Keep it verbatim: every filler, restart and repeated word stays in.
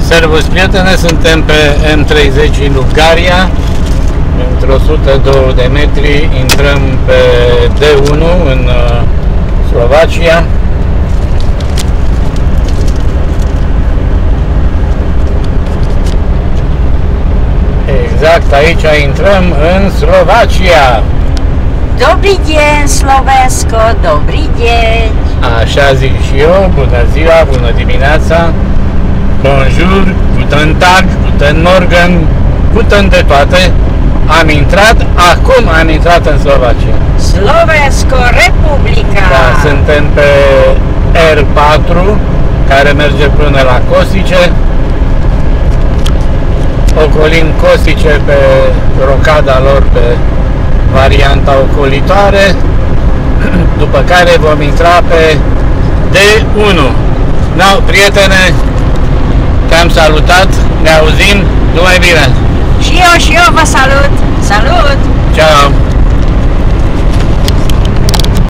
Servus, prietene, suntem pe M treizeci în Ungaria. Într-o o sută doi de metri intrăm pe D unu în Slovacia. Exact aici intrăm în Slovacia. Dobrý deň, Slovensko, dobrý deň. Așa zic și eu, bună ziua, bună dimineața. Bonjour, guten Tag, guten Morgen, guten de toate. Am intrat, acum am intrat în Slovacia. Slovensko, Republica. Da, suntem pe R patru, care merge până la Kosice. Ocolim Kosice pe rocada lor, pe varianta ocolitoare, după care vom intra pe D unu. No, prietene, te-am salutat, ne auzim, numai bine! Și eu, și eu vă salut! Salut!